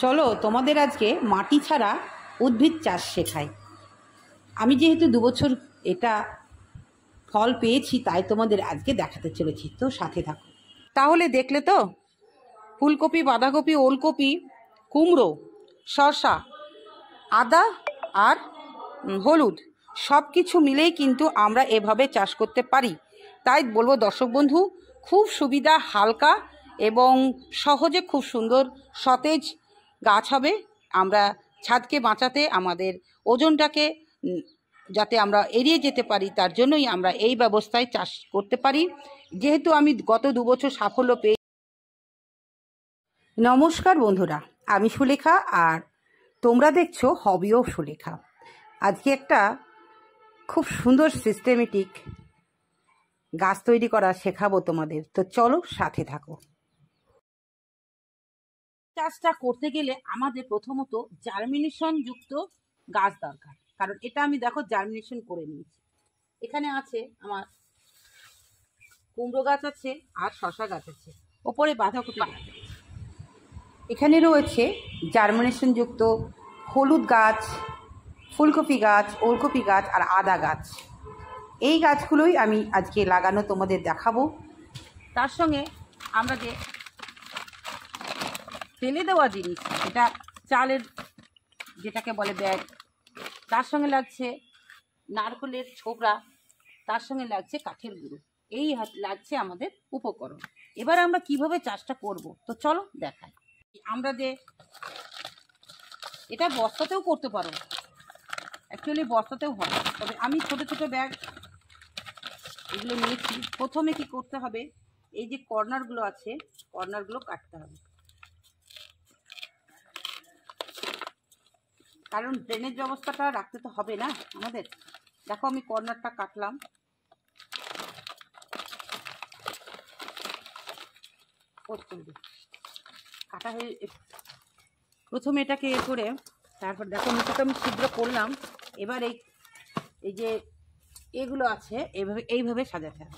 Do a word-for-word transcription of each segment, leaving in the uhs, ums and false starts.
চলো তোমাদের আজকে মাটি ছাড়া উদ্ভিদ চাষ শেখাই। আমি যেহেতু দু বছর এটা ফল পেয়েছি তাই তোমাদের আজকে দেখাতে চলেছি, তো সাথে থাকো। তাহলে দেখলে তো, ফুলকপি, বাঁধাকপি, ওলকপি, কুমড়ো, শসা, আদা আর হলুদ সব কিছু মিলেই কিন্তু আমরা এভাবে চাষ করতে পারি। তাই বলবো দর্শক বন্ধু, খুব সুবিধা, হালকা এবং সহজে খুব সুন্দর সতেজ গাছ হবে। আমরা ছাদকে বাঁচাতে, আমাদের ওজনটাকে যাতে আমরা এড়িয়ে যেতে পারি, তার জন্যই আমরা এই ব্যবস্থায় চাষ করতে পারি। যেহেতু আমি গত দু বছর সাফল্য পেয়ে। নমস্কার বন্ধুরা, আমি সুলেখা আর তোমরা দেখছো হবি অফ সুলেখা। আজকে একটা খুব সুন্দর সিস্টেমেটিক গাছ তৈরি করা শেখাবো তোমাদের, তো চলো সাথে থাকো। চাষটা করতে গেলে আমাদের প্রথমত জার্মিনেশন যুক্ত গাছ দরকার, কারণ এটা আমি দেখো জার্মিনেশন করে নিয়েছি। এখানে আছে আমার কুমড়ো গাছ আছে আর শসা গাছ আছে, ওপরে বাঁধাকপি গাছ আছে। এখানে রয়েছে জার্মিনেশন যুক্ত হলুদ গাছ, ফুলকপি গাছ, ওলকপি গাছ আর আদা গাছ। এই গাছগুলোই আমি আজকে লাগানো তোমাদের দেখাবো। তার সঙ্গে আমরা যে ফেলে দেওয়া জিনিস, এটা চালের যেটাকে বলে ব্যাগ, তার সঙ্গে লাগছে নারকেলের ছোবড়া, তার সঙ্গে লাগছে কাঠের গুঁড়ো, এই লাগছে আমাদের উপকরণ। এবার আমরা কিভাবে চাষটা করব, তো চলো দেখাই। আমরা যে এটা বস্তাতেও করতে পারো, অ্যাকচুয়ালি বস্তাতেও হয়, তবে আমি ছোট ছোট ব্যাগ এগুলো নিয়েছি। প্রথমে কি করতে হবে, এই যে কর্নারগুলো আছে, কর্নারগুলো কাটতে হবে, কারণ ড্রেনেজ ব্যবস্থাটা রাখতে তো হবে না আমাদের। দেখো আমি কর্নারটা কাটলাম। কাটা হয়ে প্রথমে এটাকে এ করে, তারপর দেখো নিচেটা আমি ছিদ্র করলাম। এবার এই এই যে এগুলো আছে এইভাবে এইভাবে সাজাতে হবে।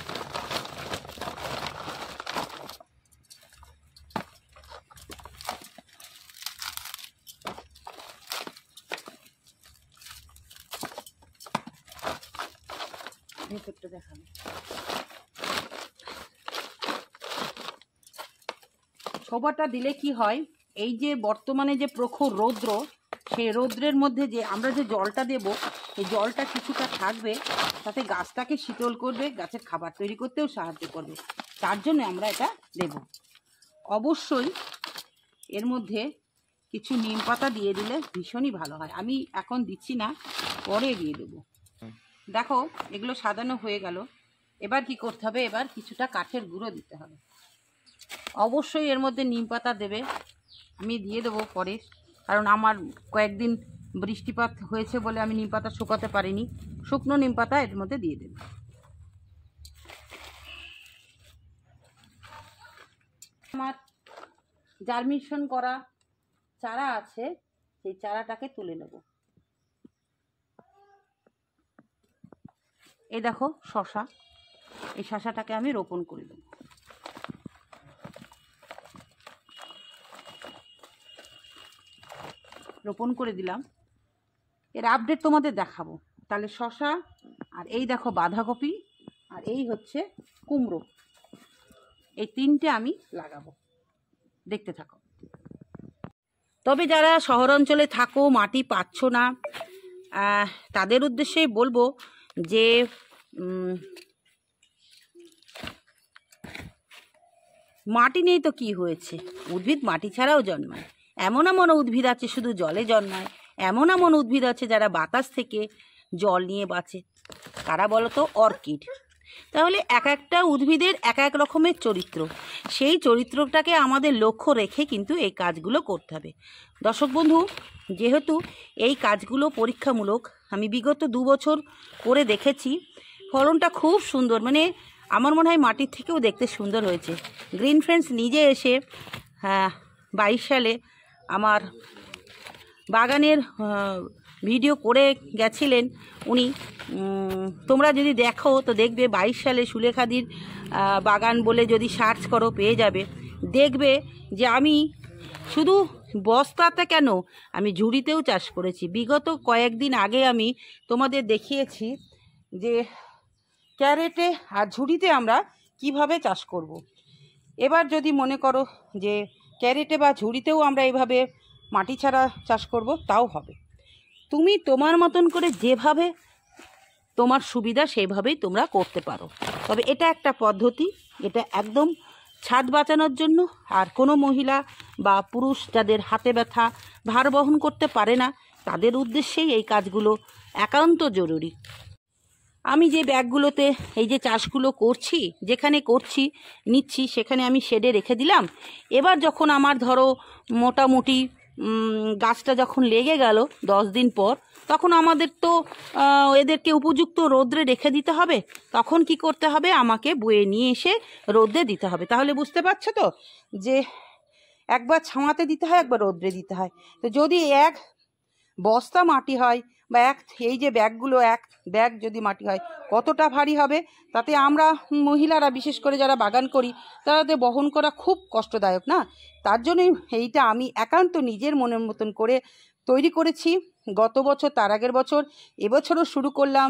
ভেতরটা দেখাবে। ছোবাটা দিলে কি হয়, এই যে বর্তমানে যে প্রখর রৌদ্র, সেই রৌদ্রের মধ্যে যে আমরা যে জলটা দেব, এই জলটা কিছুটা থাকবে, তাতে গাছটাকে শীতল করবে, গাছের খাবার তৈরি করতেও সাহায্য করবে। তার জন্য আমরা এটা দেব। অবশ্যই এর মধ্যে কিছু নিম পাতা দিয়ে দিলে ভীষণই ভালো হয়। আমি এখন দিচ্ছি না, পরে দিয়ে দেবো। দেখো এগুলো সাজানো হয়ে গেল। এবার কি করতে হবে, এবার কিছুটা কাঠের গুঁড়ো দিতে হবে। অবশ্যই এর মধ্যে নিম পাতা দেবে, আমি দিয়ে দেবো পরে, কারণ আমার কয়েকদিন বৃষ্টিপাত হয়েছে বলে আমি নিম পাতা শুকাতে পারিনি। শুকনো নিম পাতা এর মধ্যে দিয়ে দেবে। আমার জার্মিনেশন করা চারা আছে, সেই চারাটাকে তুলে নেব। এই দেখো শসা, এই শসাটাকে আমি রোপণ করে দেব। রোপণ করে দিলাম। এর আপডেট তোমাদের দেখাবো। তাহলে শসা, আর এই দেখো বাঁধাকপি, আর এই হচ্ছে কুমড়ো, এই তিনটে আমি লাগাবো, দেখতে থাকো। তবে যারা শহর অঞ্চলে থাকো, মাটি পাচ্ছ না, তাদের উদ্দেশ্যেই বলবো যে মাটি নেই তো কি হয়েছে, উদ্ভিদ মাটি ছাড়াও জন্মায়। এমন এমন উদ্ভিদ আছে শুধু জলে জন্মায়, এমন এমন উদ্ভিদ আছে যারা বাতাস থেকে জল নিয়ে বাঁচে, কারা বলো তো? অর্কিড। তাহলে এক একটা উদ্ভিদের এক এক রকমের চরিত্র, সেই চরিত্রটাকে আমাদের লক্ষ্য রেখে কিন্তু এই কাজগুলো করতে হবে। দর্শক বন্ধু, যেহেতু এই কাজগুলো পরীক্ষামূলক, আমি বিগত দু বছর করে দেখেছি, ফলনটা খুব সুন্দর, মানে আমার মনে হয় মাটির থেকেও দেখতে সুন্দর হয়েছে। গ্রিন ফ্রেন্ডস নিজে এসে হ্যাঁ বাইশ সালে আমার বাগানের ভিডিও করে গেছিলেন উনি। তোমরা যদি দেখো তো দেখবে বাইশ সালে সুলেখাদির বাগান বলে যদি সার্চ করো পেয়ে যাবে। দেখবে যে আমি শুধু বস্তাতে কেন, আমি ঝুড়িতেও চাষ করেছি। বিগত কয়েকদিন আগে আমি তোমাদের দেখিয়েছি যে ক্যারেটে আর ঝুড়িতে আমরা কিভাবে চাষ করব। এবার যদি মনে করো যে ক্যারেটে বা ঝুড়িতেও আমরা এইভাবে মাটি ছাড়া চাষ করব, তাও হবে। তুমি তোমার মতন করে যেভাবে তোমার সুবিধা সেইভাবেই তোমরা করতে পারো। তবে এটা একটা পদ্ধতি, এটা একদম ছাদ বাঁচানোর জন্য। আর কোনো মহিলা বা পুরুষ যাদের হাতে ব্যথা, ভার বহন করতে পারে না, তাদের উদ্দেশ্যেই এই কাজগুলো একান্ত জরুরি। আমি যে ব্যাগগুলোতে এই যে চাষগুলো করছি, যেখানে করছি নিচ্ছি, সেখানে আমি শেডে রেখে দিলাম। এবার যখন আমার ধরো মোটামুটি গাছটা যখন লেগে গেল দশ দিন পর, তখন আমাদের তো এদেরকে উপযুক্ত রোদ্রে রেখে দিতে হবে। তখন কি করতে হবে, আমাকে বয়ে নিয়ে এসে রোদ্রে দিতে হবে। তাহলে বুঝতে পারছো তো যে একবার ছাওয়াতে দিতে হয়, একবার রোদ্রে দিতে হয়। তো যদি এক বস্তা মাটি হয় বা এক এই যে ব্যাগগুলো এক ব্যাগ যদি মাটি হয়, কতটা ভারী হবে। তাতে আমরা মহিলারা বিশেষ করে যারা বাগান করি, তাদের বহন করা খুব কষ্টদায়ক না। তার জন্যই এইটা আমি একান্ত নিজের মনের মতন করে তৈরি করেছি গত বছর, তার আগের বছর, এবছরও শুরু করলাম।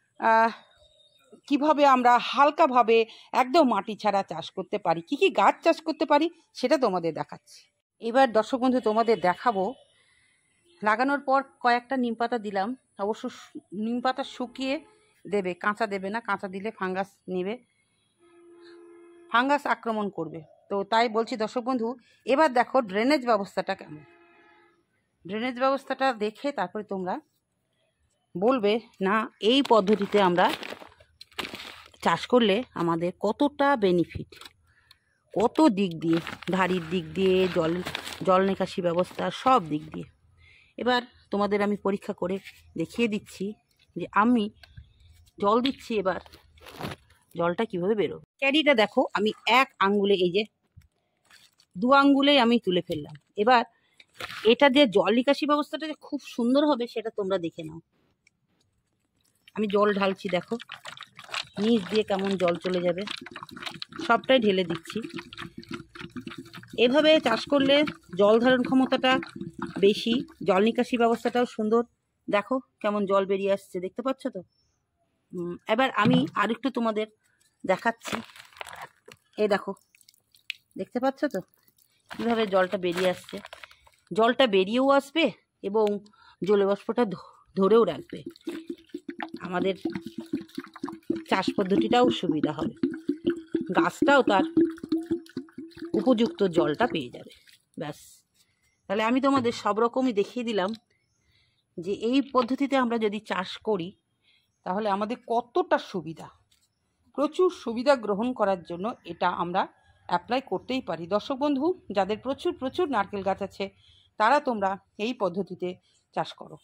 কিভাবে আমরা হালকাভাবে একদম মাটি ছাড়া চাষ করতে পারি, কি কি গাছ চাষ করতে পারি, সেটা তোমাদের দেখাচ্ছি। এবার দর্শক বন্ধু তোমাদের দেখাবো, লাগানোর পর কয়েকটা নিম পাতা দিলাম। অবশ্য নিম পাতা শুকিয়ে দেবে, কাঁচা দেবে না। কাঁচা দিলে ফাঙ্গাস নেবে, ফাঙ্গাস আক্রমণ করবে। তো তাই বলছি দর্শক বন্ধু, এবার দেখো ড্রেনেজ ব্যবস্থাটা কেমন। ড্রেনেজ ব্যবস্থাটা দেখে তারপরে তোমরা বলবে না এই পদ্ধতিতে আমরা চাষ করলে আমাদের কতটা বেনিফিট, কত দিক দিয়ে, ধারির দিক দিয়ে, জল জল নিকাশি ব্যবস্থা, সব দিক দিয়ে। এবার তোমাদের আমি পরীক্ষা করে দেখিয়ে দিচ্ছি যে আমি জল দিচ্ছি, এবার জলটা কিভাবে বেরোবে। ক্যারিটা দেখো আমি এক আঙ্গুলে, এই যে দু আঙ্গুলেই আমি তুলে ফেললাম। এবার এটা যে জল নিকাশি ব্যবস্থাটা যে খুব সুন্দর হবে সেটা তোমরা দেখে নাও। আমি জল ঢালছি, দেখো নিচ দিয়ে কেমন জল চলে যাবে, সবটাই ঢেলে দিচ্ছি। এভাবে চাষ করলে জল ধারণ ক্ষমতাটা বেশি, জল নিকাশি ব্যবস্থাটাও সুন্দর। দেখো কেমন জল বেরিয়ে আসছে, দেখতে পাচ্ছ তো। এবার আমি আরেকটু তোমাদের দেখাচ্ছি। এই দেখো, দেখতে পাচ্ছ তো কীভাবে জলটা বেরিয়ে আসছে। জলটা বেরিয়েও আসবে এবং জলবাষ্পটা ধরেও রাখবে। আমাদের চাষ পদ্ধতিটাও সুবিধা হবে, গাছটাও তার উপযুক্ত জলটা পেয়ে যাবে। ব্যাস, তাহলে আমি তোমাদের সব রকমই দেখিয়ে দিলাম যে এই পদ্ধতিতে আমরা যদি চাষ করি তাহলে আমাদের কতটা সুবিধা। প্রচুর সুবিধা গ্রহণ করার জন্য এটা আমরা অ্যাপ্লাই করতেই পারি। দর্শক বন্ধু, যাদের প্রচুর প্রচুর নারকেল গাছ আছে, তারা তোমরা এই পদ্ধতিতে চাষ করো।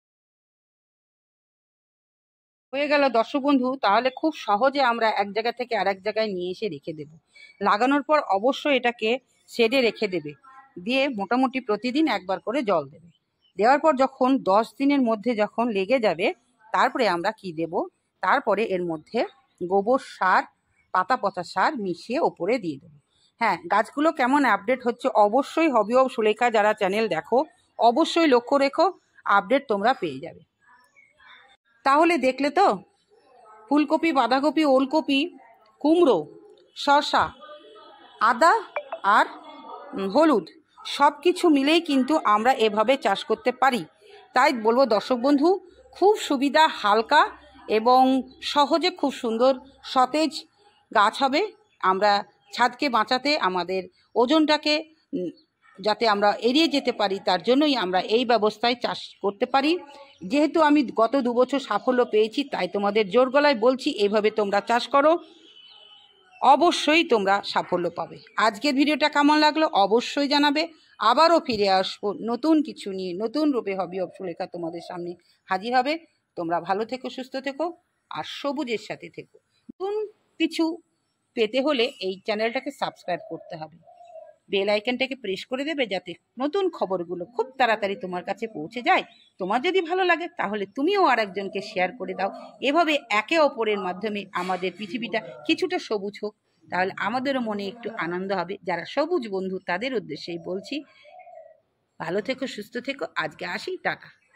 হয়ে গেল দর্শক বন্ধু, তাহলে খুব সহজে আমরা এক জায়গা থেকে আর এক জায়গায় নিয়ে এসে রেখে দেব। লাগানোর পর অবশ্যই এটাকে শেডে রেখে দেবে, দিয়ে মোটামুটি প্রতিদিন একবার করে জল দেবে। দেওয়ার পর যখন দশ দিনের মধ্যে যখন লেগে যাবে, তারপরে আমরা কি দেব, তারপরে এর মধ্যে গোবর সার, পাতা পচা সার মিশিয়ে ওপরে দিয়ে দেবো। হ্যাঁ, গাছগুলো কেমন আপডেট হচ্ছে অবশ্যই হবি অব সুলেখা যারা চ্যানেল দেখো অবশ্যই লক্ষ্য রেখো, আপডেট তোমরা পেয়ে যাবে। তাহলে দেখলে তো, ফুলকপি, বাঁধাকপি, ওলকপি, কুমড়ো, শসা, আদা আর হলুদ সব কিছু মিলেই কিন্তু আমরা এভাবে চাষ করতে পারি। তাই বলবো দর্শক বন্ধু, খুব সুবিধা, হালকা এবং সহজে খুব সুন্দর সতেজ গাছ হবে। আমরা ছাদকে বাঁচাতে, আমাদের ওজনটাকে যাতে আমরা এড়িয়ে যেতে পারি, তার জন্যই আমরা এই ব্যবস্থায় চাষ করতে পারি। যেহেতু আমি গত দু বছর সাফল্য পেয়েছি, তাই তোমাদের জোর গলায় বলছি এইভাবে তোমরা চাষ করো, অবশ্যই তোমরা সাফল্য পাবে। আজকের ভিডিওটা কেমন লাগলো অবশ্যই জানাবে। আবারও ফিরে আসবো নতুন কিছু নিয়ে, নতুন রূপে হবি অব সুলেখা তোমাদের সামনে হাজির হবে। তোমরা ভালো থেকো, সুস্থ থেকো আর সবুজের সাথে থেকো। নতুন কিছু পেতে হলে এই চ্যানেলটাকে সাবস্ক্রাইব করতে হবে, বেল আইকনটাকে প্রেস করে দেবে যাতে নতুন খবরগুলো খুব তাড়াতাড়ি তোমার কাছে পৌঁছে যায়। তোমার যদি ভালো লাগে তাহলে তুমিও আর একজনকে শেয়ার করে দাও। এভাবে একে অপরের মাধ্যমে আমাদের পৃথিবীটা কিছুটা সবুজ হোক। তাহলে আমাদেরও মনে একটু আনন্দ হবে। যারা সবুজ বন্ধু তাদের উদ্দেশ্যেই বলছি, ভালো থেকো, সুস্থ থেকো। আজকে আসি, টাটা।